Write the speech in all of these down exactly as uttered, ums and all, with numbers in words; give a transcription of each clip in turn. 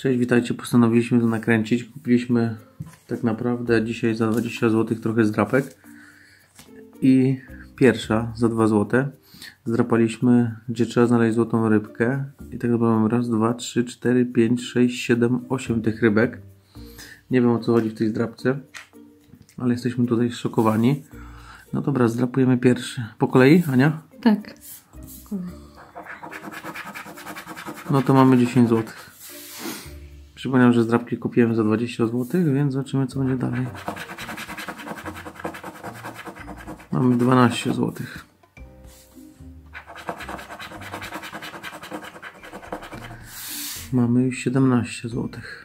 Cześć, witajcie. Postanowiliśmy to nakręcić. Kupiliśmy tak naprawdę dzisiaj za dwadzieścia złotych trochę zdrapek. I pierwsza za dwa złote. Zdrapaliśmy, gdzie trzeba znaleźć złotą rybkę. I tak naprawdę mamy raz, dwa, trzy, cztery, pięć, sześć, siedem, osiem tych rybek. Nie wiem, o co chodzi w tej zdrapce, ale jesteśmy tutaj zszokowani. No dobra, zdrapujemy pierwszy. Po kolei, Ania? Tak. No to mamy dziesięć złotych. Przypomniałem, że zdrapki kupiłem za dwadzieścia złotych, więc zobaczymy, co będzie dalej. Mamy dwanaście złotych. Mamy już siedemnaście złotych.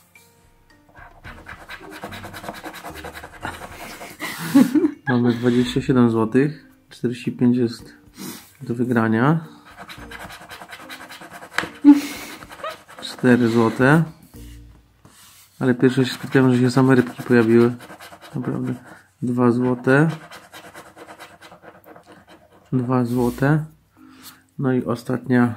Mamy dwadzieścia siedem złotych. czterdzieści pięć jest do wygrania. cztery złote. Ale pierwsze się skupiałem, że się same rybki pojawiły. Naprawdę. dwa złote. dwa złote. No i ostatnia.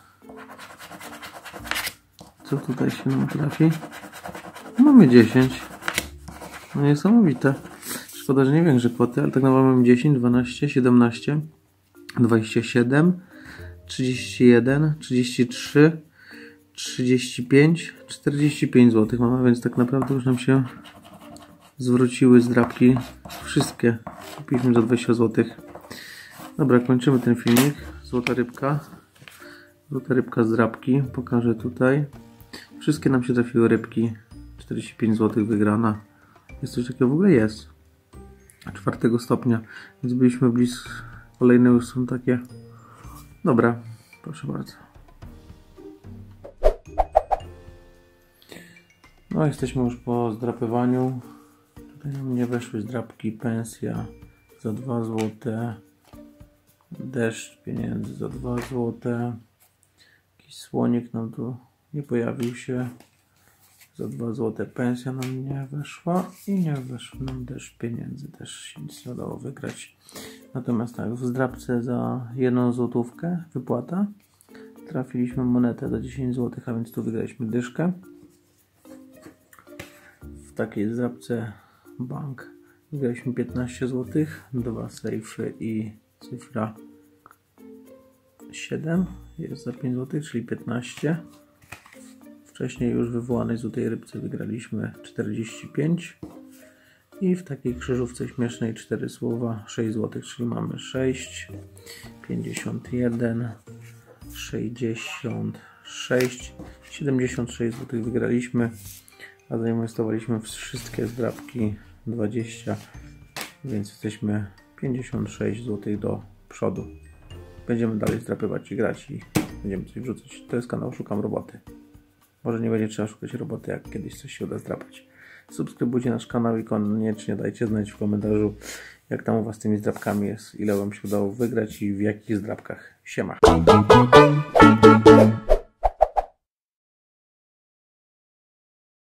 Co tutaj się nam trafi? Mamy dziesięć. No niesamowite. Szkoda, że nie większe kwoty, ale tak naprawdę mamy dziesięć, dwanaście, siedemnaście, dwadzieścia siedem, trzydzieści jeden, trzydzieści trzy, trzydzieści pięć, czterdzieści pięć złotych mamy, więc tak naprawdę już nam się zwróciły zdrapki wszystkie. Kupiliśmy za dwadzieścia złotych. Dobra, kończymy ten filmik. Złota rybka. Złota rybka z zdrapki. Pokażę tutaj. Wszystkie nam się trafiły rybki. czterdzieści pięć złotych wygrana. Jest coś takiego w ogóle? Jest. czwartego stopnia. Więc byliśmy blisko. Kolejne już są takie. Dobra, proszę bardzo. No, jesteśmy już po zdrapywaniu. Tutaj nam nie weszły zdrapki. Pensja za dwa złote. Deszcz pieniędzy za dwa złote. Jakiś słonik nam tu nie pojawił się. Za dwa złote. Pensja nam nie weszła. I nie weszł nam deszcz pieniędzy. Też się nic nie udało wygrać. Natomiast tak, w zdrapce za jedną złotówkę wypłata. Trafiliśmy monetę za dziesięć złotych, a więc tu wygraliśmy dyszkę. W takiej zdrapce bank wygraliśmy piętnaście złotych, dwa sejfy i cyfra siedem jest za pięć złotych, czyli piętnaście. Wcześniej już wywołanej złotej rybce wygraliśmy czterdzieści pięć i w takiej krzyżówce śmiesznej cztery słowa sześć złotych, czyli mamy sześć, pięćdziesiąt jeden, sześćdziesiąt sześć, siedemdziesiąt sześć złotych wygraliśmy. A zainwestowaliśmy w wszystkie zdrapki dwadzieścia, więc jesteśmy pięćdziesiąt sześć złotych do przodu. Będziemy dalej zdrapywać i grać i będziemy coś wrzucać. To jest kanał Szukam Roboty. Może nie będzie trzeba szukać roboty, jak kiedyś coś się uda zdrapać. Subskrybujcie nasz kanał i koniecznie dajcie znać w komentarzu, jak tam u Was z tymi zdrapkami jest, ile Wam się udało wygrać i w jakich zdrapkach. Siema!